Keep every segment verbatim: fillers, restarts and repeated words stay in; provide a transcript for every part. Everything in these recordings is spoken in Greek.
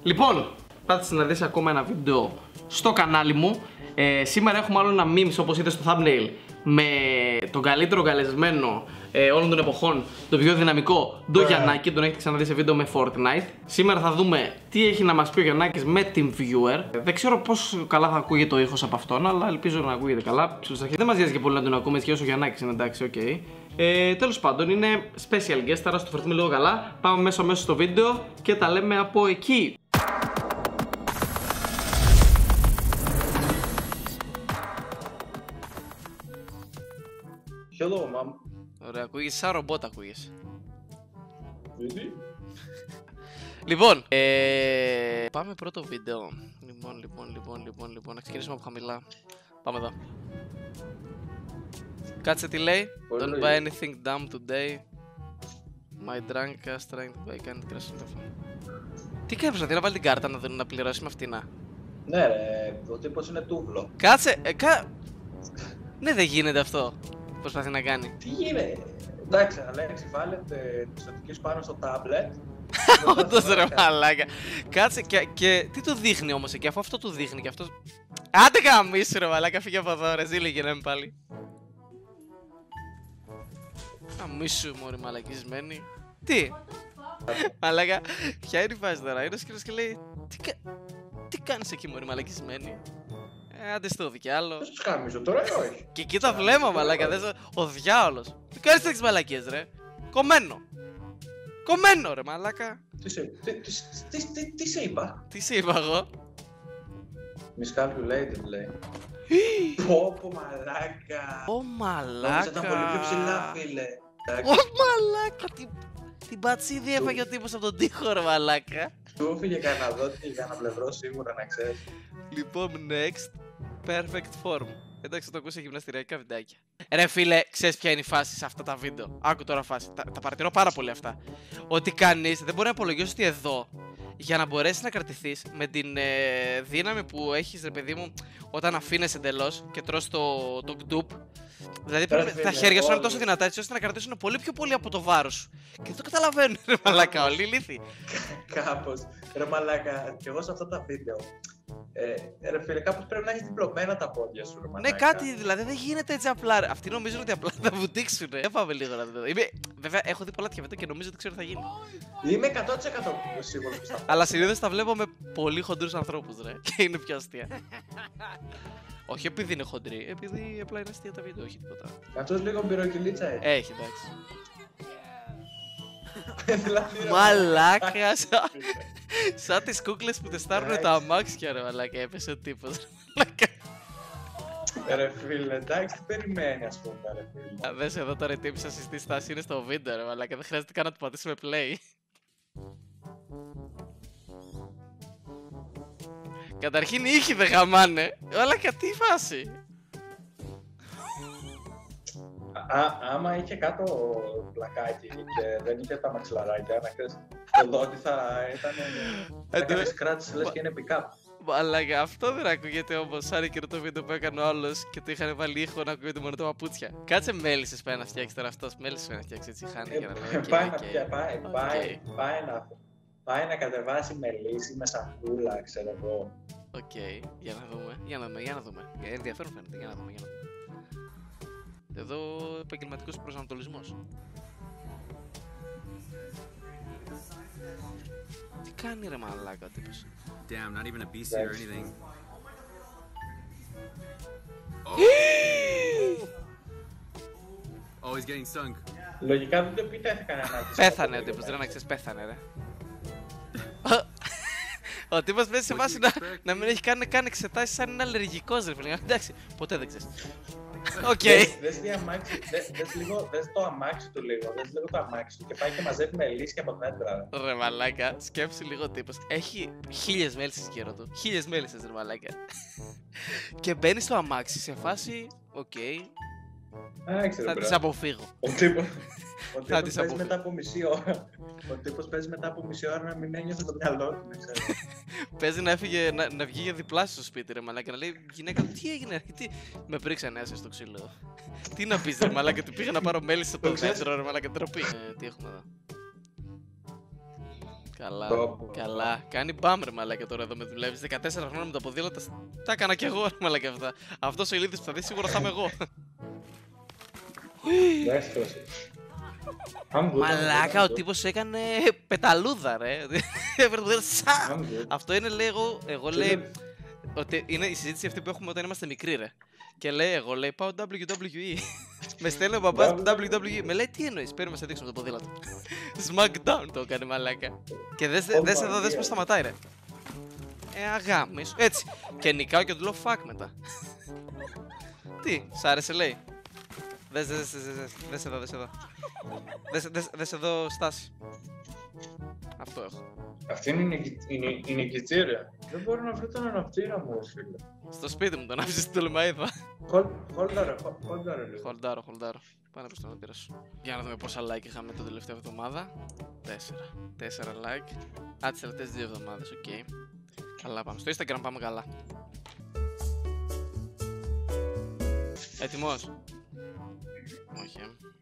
Λοιπόν, πάτησε να δεις ακόμα ένα βίντεο στο κανάλι μου. Ε, σήμερα έχουμε άλλο ένα memes, όπως είδες στο thumbnail, με τον καλύτερο καλεσμένο ε, όλων των εποχών, το πιο δυναμικό, τον Γιαννάκη. Τον έχετε ξαναδεί σε βίντεο με Fortnite. Σήμερα θα δούμε τι έχει να μας πει ο Γιαννάκης με TeamViewer. Δεν ξέρω πόσο καλά θα ακούγεται ο ήχος από αυτόν, αλλά ελπίζω να ακούγεται καλά. Δεν μας νοιάζει και πολύ να τον ακούμε, έτσι όσο ο Γιαννάκης είναι, εντάξει, οκ. Okay. Ε, τέλος πάντων, είναι special guest, άρα στο φερθούμε λίγο καλά. Πάμε μέσα αμέσως στο βίντεο και τα λέμε από εκεί. Hello, mom. Ωραία, ακούγεσαι σαν ρομπότ, ακούγεσαι. Really? Λοιπόν, ε... πάμε πρώτο βίντεο. Λοιπόν, λοιπόν, λοιπόν, λοιπόν, λοιπόν, να ξεκινήσουμε από χαμηλά. Πάμε εδώ. Κάτσε τι λέει. Don't buy anything dumb today. My drunk ass trying to buy can't crash on the phone. Τι κάνει, προσπαθεί να βάλει την κάρτα να, να πληρώσει με αυτήν, να. Ναι ρε, ο τύπος είναι τούβλο. Κάτσε, ε, κα... Ναι, δεν γίνεται αυτό. Προσπαθεί να κάνει. Τι γίνεται. Εντάξει, Αλέξη, βάλε τις οδικές πάνω στο τάμπλετ. Όντως ρε μαλάκα. Κάτσε και, και τι του δείχνει όμως εκεί, αφού αυτό του δείχνει και αυτό. Άντε γαμίσου ρε μαλάκα, φύγε από εδώ ρε, ζήλε γίναμε πάλι. Γαμίσου μωρή μαλακισμένη. Τι μαλάκα, ποια είναι η φάση τώρα, είναι ο σκύλος και λέει Τι, κα... τι κάνεις εκεί μωρή μαλακισμένη. Ε, άντε στο διάλο. Δεν σου χάμιζω τώρα ή όχι. Και κοίτα βλέμμα μαλάκα, δες ο διάολος. Τι κάνεις τέτοιες μαλακίες ρε. Κομμένο. Κομμένο ρε μαλάκα. Τι σε, τι, τι, τι, τι, τι σε είπα. Τι σε είπα εγώ. Miscalculated λέει. Πω πω μαλάκα. Ω μαλάκα. Νόμιζα ήταν πολύ πιο ψηλά φίλε. Ω μαλάκα. Τι, την πατσίδι έφαγε ο τύπος από τον τοίχο ρε μαλάκα. Του έφυγε κανένα δότη για ένα πλευρό σίγουρα να ξέρεις. Λοιπόν, next. Perfect form. Εντάξει, θα το ακούσει γυμναστηριακά βιντεάκια. Ρε φίλε, ξέρεις ποια είναι η φάση σε αυτά τα βίντεο. Άκου τώρα φάση. Τα, τα παρατηρώ πάρα πολύ αυτά. Ότι κανείς δεν μπορεί να απολογίσει ότι εδώ, για να μπορέσει να κρατηθείς με την ε, δύναμη που έχεις, ρε παιδί μου, όταν αφήνεσαι εντελώς και τρως το, το γκντουπ. Δηλαδή πρέπει, τα χέρια σου είναι τόσο δυνατά έτσι ώστε να κρατήσουν πολύ πιο πολύ από το βάρος σου. Και δεν το καταλαβαίνουν, ρε μαλάκα, όλοι ηλίθιοι. Κάπως. Ρε μαλάκα, και εγώ σε αυτά τα βίντεο. Ε, ρε φίλε, κάπως πρέπει να έχεις διπλωμένα τα πόδια σου, ρε μαλάκα. Ναι, κάτι, δηλαδή δεν γίνεται έτσι απλά. Ρε. Αυτοί νομίζουν ότι απλά θα βουτήξουν. Δεν πάμε λίγο να δούμε. Είμαι... Βέβαια, έχω δει πολλά τέτοια βίντεο και νομίζω ότι ξέρω τι θα γίνει. Είμαι εκατό τοις εκατό σίγουρος που θα πω. Αλλά συνήθως τα βλέπω με πολύ χοντρούς ανθρώπους, ρε. Και είναι πιο αστεία. Όχι επειδή είναι χοντροί, επειδή απλά είναι αστεία τα βίντεο, όχι τίποτα. Αυτός λίγο μπυροκυλίτσα έτσι. Έχει, εντάξει. Δηλαδή, Μαλάκα, σαν... σαν τις κούκλες που τεστάρουν τα αμάξια ρε μαλάκα, έπεσε ο τύπος ρε μαλάκα. Ρε φίλε, εντάξει, τι περιμένει ας πούμε ρε φίλε. Δες εδώ τώρα η τύπη σας στη στάση είναι στο βίντεο ρε μαλάκα, δεν χρειάζεται καν να του πατήσουμε play. Καταρχήν οι ήχοι δεν γαμάνε, μαλάκα τι φάση. Α, άμα είχε κάτω πλακάκι και δεν είχε τα μαξιλαράκια, να ξέρεις, το δόντι θα ήταν... θα έκανες κράτηση, λες και είναι pick-up. Μαλάκα, αυτό δεν ακούγεται όμως, σαν εκείνο το βίντεο που έκανε ο άλλος και το είχαν βάλει ήχο να ακούγεται μόνο τα παπούτσια. Κάτσε μέλισσες πάει να φτιάξει τώρα αυτός, μέλισσες πάει να φτιάξει έτσι, χάνει για να λέει. Πάει να φτιάξει, πάει να... πάει να κατεβάσει μελίσι με σακούλα, ξέρω εγώ. Οκ, για να δούμε, για να δούμε, για να δούμε. Ενδιαφέρον φαίνεται, για να δούμε, για να δούμε. Εδώ επαγγελματικός προσανατολισμός. Τι κάνει ρε μαλάκα ο τύπος. Damn, not even a B C or anything. Oh, he's getting sunk. Λογικά δεν το επιτέθηκαν ανάγκες. Πέθανε ο τύπος, δεν να ξέρεις, πέθανε ρε. Ο τύπος παίζει σε βάση να, να μην έχει καν, καν εξετάσεις σαν είναι αλλεργικός ρε φίλε. Εντάξει, ποτέ δεν ξέρεις. Οκ. Δες το αμάξι του λίγο, δες λίγο το αμάξι του και πάει και μαζεύει μελίσια από μέτρα. Ρε μαλάκα, σκέψου λίγο ο τύπος. Έχει χίλιες μέλισσες γύρω του. Χίλιες μέλισσες ρε μαλάκα. Και μπαίνει στο αμάξι σε φάση, οκ. Θα τις αποφύγω. Ο τύπος παίζει μετά από μισή ώρα. Ο τύπος παίζει μετά από μισή ώρα να μην ένιωθε το μυαλό του, δεν ξέρω. Παίζει να, έφυγε, να, να βγει για διπλάσιο στο σπίτι ρε μαλάκα, να λέει γυναίκα τι έγινε, τι... Με πρίξανε άσια στο ξύλο. Τι να πεις ρε μαλάκα, του πήγα να πάρω μέλισσα στο μέτρο ρε μαλάκα, ντροπή. Ε, τι έχουμε εδώ. Καλά, Πω. καλά. Κάνει μπαμ ρε μαλάκα τώρα εδώ με δουλεύεις. δεκατέσσερα χρόνια με τα ποδήλατα. Τα έκανα κι εγώ ρε μαλάκα αυτά. Αυτός ο ηλίθιος που θα δει σίγουρα θα είμαι εγώ. Μαλάκα, ο τύπος έκανε πεταλούδα ρε. Αυτό είναι λέει εγώ, εγώ λέει ότι είναι η συζήτηση αυτή που έχουμε όταν είμαστε μικροί ρε. Και λέει εγώ λέει πάω ντάμπλιου ντάμπλιου ι. Με στέλνει ο μπαμπάς ντάμπλιου ντάμπλιου ι. Με λέει τι εννοείς, παίρνουμε σε δείξουμε το ποδήλατο. Smackdown το έκανε μαλάκα. Και δες εδώ δες πως σταματάει ρε. Ε αγάμις, έτσι. Και νικάω και του λέω fuck μετά. Τι, σ' άρεσε λέει. Δες, δες, δες, δες, δες εδώ, δες εδώ. Δες, δες, δες εδώ στάση. Αυτό έχω. Αυτή είναι η νικητήρια. Δεν μπορώ να βρω τον αναπτήρα μου, φίλε. Στο σπίτι μου τον άφησες στην Τολεμαΐδα. Χολντάρε, χολντάρε λίγο. Χολντάρω, χολντάρω. Πάνε προς τον αναπτήρα σου. Για να δούμε πόσα like είχαμε την τελευταία εβδομάδα. Τέσσερα. Τέσσερα like. Α, τις τελευταίες δύο εβδομάδες, οκ. Okay. Καλά πάμε. Στο Instagram πάμε καλά. Έτοιμος? Όχι.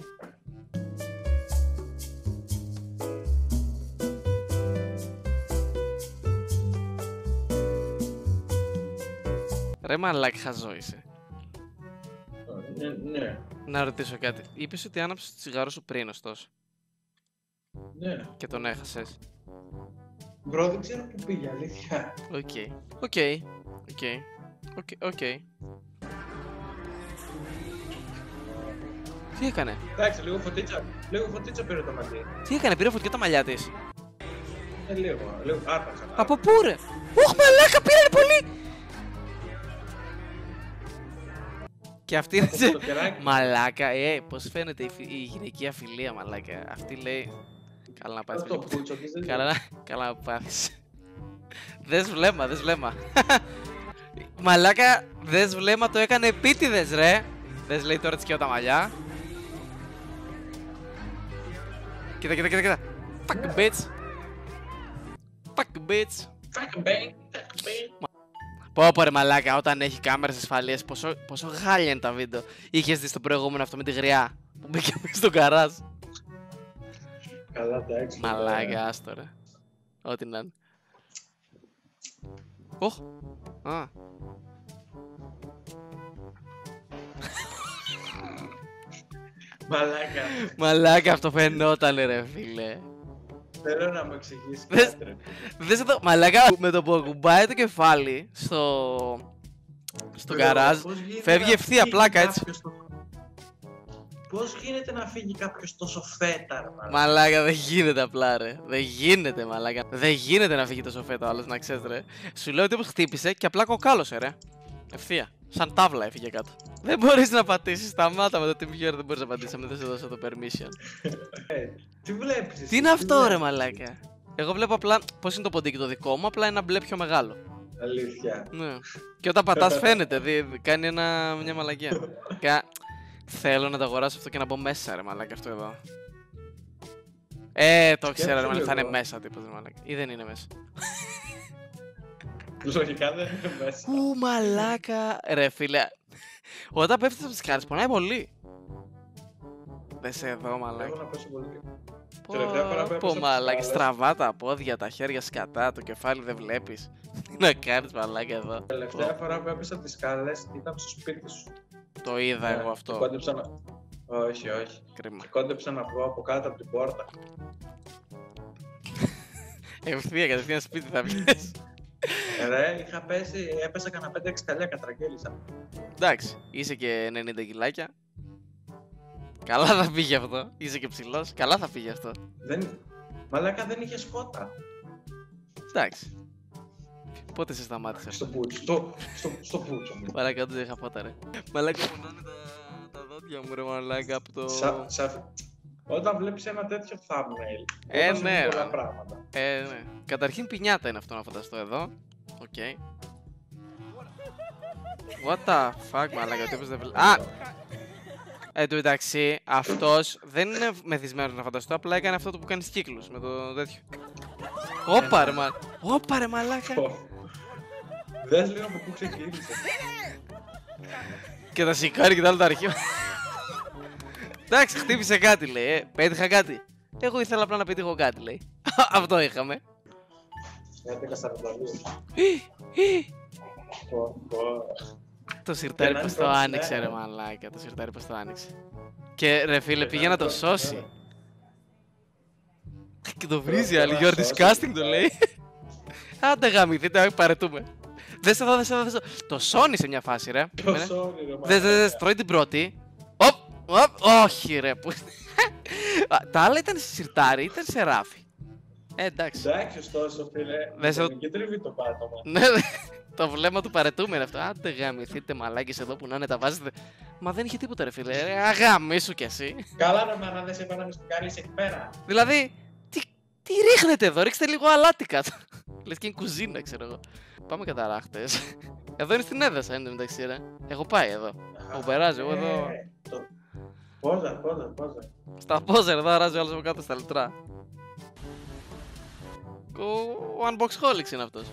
Ρε μαλάκι χαζό είσαι. Ναι, ναι. Να ρωτήσω κάτι. Είπες ότι άναψες το τσιγάρο σου πριν ωστόσο. Ναι. Και τον έχασες. Μπρο, δεν ξέρω που πήγε, αλήθεια. Οκ. Οκ. Οκ. Οκ. Τι έκανε? Εντάξει, λίγο φωτίτσα, λίγο φωτίτσα πήρε το μαλλί. Τι έκανε, πήρε φωτιά τα μαλλιά της. Ε, λίγο, λίγο, άρπαξα. Από πού ρε? Ωχ μαλάκα, πήρανε πολύ! Και αυτή είναι σε... Μαλάκα, ε, πώς φαίνεται η, η γυναικεία φιλία μαλάκα. Αυτή λέει... Καλά να πάθεις. Το πούτσο της δεν Καλά, καλά να πάθεις. Δες βλέμμα, δες βλέμμα. Μαλάκα, δες βλέμμα, το έκανε επίτηδες ρε. Δες λέει τώρα της τα μαλλιά. Κοίτα, κοίτα, κοίτα, κοίτα. Fuck bitch. Fuck bitch. Fuck bang, fuck bang. Πω πω ρε μαλάκα, όταν έχει κάμερες ασφαλείας, πόσο, πόσο χάλια είναι τα βίντεο. Είχες δει στο προηγούμενο αυτό με τη γριά που μπήκε μέσα στο γκαράζ. Καλά, εντάξει. Μαλάκα, άστο ρε. Ό,τι να είναι. Οχ. Α. Μαλάκα. Μαλάκα, αυτό φαινόταν ρε φίλε. Θέλω να μου εξηγήσει Δες, κάτι ρε. δες εδώ, μαλάκα, με το που ακουμπάει το κεφάλι στο... στο γκαράζ, φεύγει ευθεία πλάκα έτσι. Πώς γίνεται να φύγει κάποιος τόσο φέτα ρε μαλάκα. Μαλάκα, δεν γίνεται απλά ρε. Δεν γίνεται μαλάκα. Δεν γίνεται να φύγει τόσο φέτα ο άλλος, να ξέρεις ρε. Σου λέω ότι όπως χτύπησε και απλά κοκάλωσε ρε. Ευθεία. Σαν τάβλα έφυγε κάτω. Δεν μπορείς να πατήσεις, σταμάτα με το TeamViewer, δεν μπορείς να πατήσεις, αν δεν σε δώσω το permission. Τι βλέπεις εσύ, Τι είναι αυτό ρε μαλάκα. Εγώ βλέπω απλά πώς είναι το ποντίκι το δικό μου, απλά ένα μπλε πιο μεγάλο. Αλήθεια. Ναι. Και όταν πατάς φαίνεται, δι, δι, κάνει ένα, μια μαλακία. Κα... Θέλω να το αγοράσω αυτό και να μπω μέσα ρε μαλάκα αυτό εδώ. Ε, το ξέρω ρε μαλάκα, θα είναι μέσα τύπος ρε μαλάκα. Ή δεν είναι μέσα. Λογικά δεν είναι μέσα. Ου μαλάκα. Ρε φίλε, όταν πέφτεις από τις κάρτες πονάει πολύ. Δες εδώ μαλάκα. Έχω να πέσω πολύ. Πω μαλάκα, στραβά τα πόδια, τα χέρια σκατά, το κεφάλι δεν βλέπεις. Τι να κάνεις μαλάκα εδώ. Τελευταία φορά που έπεσα από τις σκάλες ήταν στο σπίτι σου. Το είδα εγώ αυτό. Κόντεψα να... Όχι, όχι. Κρίμα. Κόντεψα να βγω από κάτω από την πόρτα. Ευθεία κατευθείαν σπίτι θα βγεις. Ρε, είχα πέσει, έπεσα κανένα πέντε έξι καλιά, κατραγγέλισα. Εντάξει, είσαι και ενενήντα κιλάκια. Καλά θα φύγει αυτό. Είσαι και ψηλός. Καλά θα φύγει αυτό. Δεν... Μαλάκα δεν είχε φώτα. Εντάξει. Πότε σε σταμάτησε αυτό? Στο πούτσο. Στο, στο, στο πούτσο μου. Μαλάκα δεν είχα φώτα ρε. Μαλάκα πονάνε τα, τα δόντια μου ρε μαλάκα από το... Σα, σα... Όταν βλέπεις ένα τέτοιο thumbnail, ε, ναι, πολλά α... πράγματα. Ε, ναι. Καταρχήν πινιάτα είναι αυτό να φανταστώ εδώ. Οκ. Okay. What the fuck μαλάκα, ο τύπος δεν βλέπει. Α! Εν τω μεταξύ, αυτός δεν είναι μεθυσμένος να φανταστώ, απλά έκανε αυτό το που κάνεις κύκλους με το τέτοιο. Όπα ρε μαλάκα. Όπα ρε μαλάκα. Δες λίγο από πού ξεκίνησε. Και τα σηκάρει και τα άλλα τα αρχεία. Εντάξει, χτύπησε κάτι λέει, ε. Πέτυχα κάτι. Εγώ ήθελα απλά να πετύχω κάτι λέει. Αυτό είχαμε. έντεκα σαράντα δύο. Το σιρτάρι πως το άνοιξε ρε μαλάκα, το σιρτάρι πως το άνοιξε. Και ρε φίλε πήγε να το σώσει. Και το βρίζει άλλη, you're disgusting το λέει. Άντε γαμηθείτε, παρετούμε. Δες εδώ, δες εδώ, δες εδώ. Το σώνει σε μια φάση ρε. Το σώνει ρε. Δες, δες, δες, τρώει την πρώτη. Οπ, οπ, όχι ρε. Τα άλλα ήταν σε σιρτάρι, ήταν σε ράφι. Ε, εντάξει. Εντάξει, ωστόσο φίλε, και τρίβει το πάτωμα. Ναι, το βλέμμα του παρετούμε είναι αυτό. Άντε γαμηθείτε μαλάκες εδώ που να είναι τα βάζετε. Μα δεν είχε τίποτα ρε φίλε, ρε αγαμίσου κι εσύ. Καλά ρε μάνα, δεν σε είπα να με σκουκάρεις εκεί πέρα. Δηλαδή, τι, τι ρίχνετε εδώ, ρίξτε λίγο αλάτικα. Λες και είναι κουζίνα ξέρω εγώ. Πάμε καταράχτες. Εδώ είναι στην έδασα εν τω μεταξύ ρε. Έχω πάει εδώ. Έχω περάσει, εγώ εδώ. Πόζα, πόζα, πόζα. Στα πόζα εδώ αράζει ο άλλος από κάτω στα λιτρά. Ο unboxholics είναι αυτός.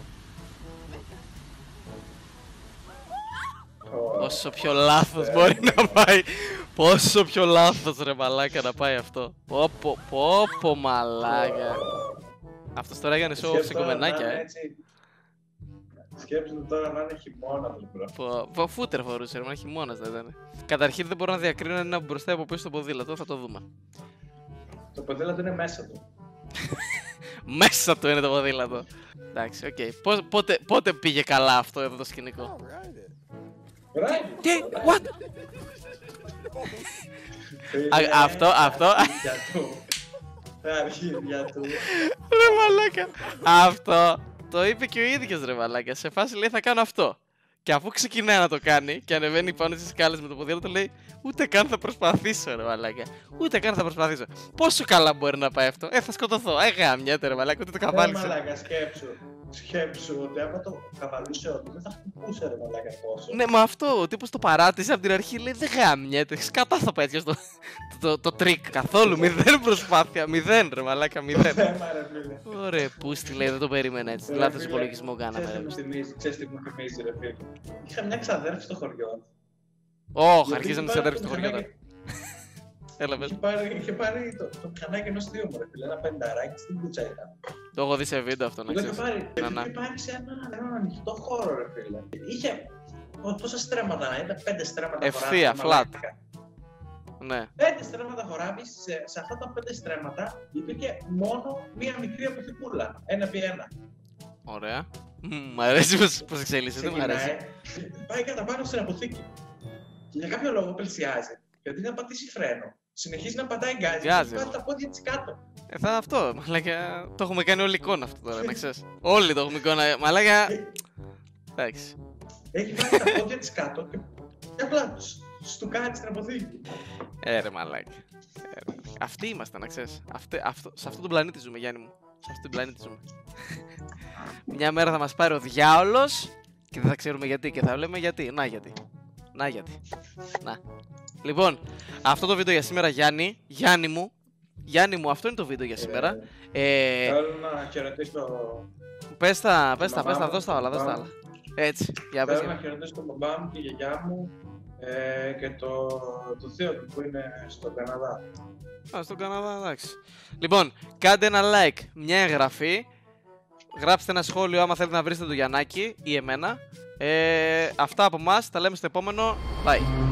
Πόσο πιο λάθος μπορεί να πάει. Πόσο πιο λάθος ρε μαλάκα να πάει αυτό. Πόπο, πόπο μαλάκα. Αυτός τώρα έκανε show σε κομμενάκια ε. Σκέψου τώρα να είναι χειμώνα μπρο. Φούτερ φορούσε ρε, μα χειμώνας δεν ήταν. Καταρχήν δεν μπορώ να διακρίνω ένα μπροστά από πίσω στο ποδήλατο, θα το δούμε. Το ποδήλατο είναι μέσα του. Μέσα του είναι το ποδήλατο. Εντάξει, οκ. Okay. Πότε, πότε πήγε καλά αυτό εδώ το σκηνικό. Τι, what? Αυτό, αυτό. Τα αρχίδια του. Ρε μαλάκα. Αυτό το είπε και ο ίδιος ρε μαλάκα. Σε φάση λέει θα κάνω αυτό. Και αφού ξεκινάει να το κάνει και ανεβαίνει πάνω στις σκάλες με το ποδήλατο λέει ούτε καν θα προσπαθήσω ρε μαλάκα. Ούτε καν θα προσπαθήσω. Πόσο καλά μπορεί να πάει αυτό. Ε, θα σκοτωθώ. Ε, γαμιέται ρε μαλάκα, ούτε το καβάλισε. Ρε μαλάκα, σκέψου. Σκέψου ότι άμα το καβαλούσε ότι δεν θα χτυπούσε ρε μαλάκα τόσο. Ναι, μα αυτό ο τύπος το παράτησε από την αρχή λέει δεν γαμιέται. Σκατά θα πάει στο το, το τρίκ. Καθόλου, μηδέν προσπάθεια. Μηδέν ρε μαλάκα, μηδέν. Ωραία, πούστη λέει, δεν το περίμενα έτσι. Λάθος υπολογισμό κάναμε. Ξέρεις τι μου θυμίζει ρε φίλε. Είχα μια ξαδέρφη στο χωριό. Ωχ, αρχίζαμε τις αδέρφες στο χωριό τώρα. Έλα πες. Είχε πάρει το μηχανάκι ενός θείου μου ρε φίλε, ένα πενταράκι στην κούτσα ήταν. Το έχω δει σε βίντεο αυτό να ξέρεις. Είχε πάρει σε έναν ανοιχτό χώρο ρε φίλε. Είχε πόσα στρέμματα να ήταν, πέντε στρέμματα χωράβεις. Ευθεία, flat. Ναι. Πέντε στρέμματα χωράβεις, σε, σε αυτά τα πέντε στρέμματα υπήρχε μόνο μία μικρή αποθηκούλα, ένα επί ένα. Ωραία. Μ' αρέσει πως εξελίσσεται, μ' αρέσει. Πάει κατά πάνω στην αποθήκη. Και για κάποιο λόγο πλησιάζει. Γιατί να πατήσει φρένο. Συνεχίζει να πατάει γκάζι και βάζει τα πόδια της κάτω. Ε, θα αυτό, μαλάκα. Το έχουμε κάνει όλη εικόνα αυτό τώρα, να ξέρεις. Όλοι το έχουμε εικόνα, μαλάκα. Εντάξει. Έχει βάλει τα πόδια της κάτω και απλά του κάνει στην αποθήκη. Ε, ρε μαλάκα. Ε, αυτοί είμαστε, να ξέρεις. Αυτή, αυτό, σε αυτόν τον πλανήτη ζούμε, Γιάννη μου. Σε αυτόν τον πλανήτη ζούμε. Μια μέρα θα μας πάρει ο διάολος και δεν θα ξέρουμε γιατί και θα λέμε γιατί. Να γιατί. Να γιατί. Να. Λοιπόν, αυτό το βίντεο για σήμερα, Γιάννη. Γιάννη μου. Γιάννη μου, αυτό είναι το βίντεο για σήμερα. Ε, Θέλω να χαιρετήσω. Πες τα, πες τα, πες τα, δώσ' τα όλα, δώσ' τα όλα. Έτσι, για πες. Θέλω να χαιρετήσω τον μπαμπά μου, τη γιαγιά μου ε, και το, το θείο του που είναι στον Καναδά. Α, στον Καναδά, εντάξει. Λοιπόν, κάντε ένα like, μια εγγραφή. Γράψτε ένα σχόλιο άμα θέλετε να βρείτε το Γιαννάκη ή εμένα. Ε, αυτά από εμάς, τα λέμε στο επόμενο. Bye.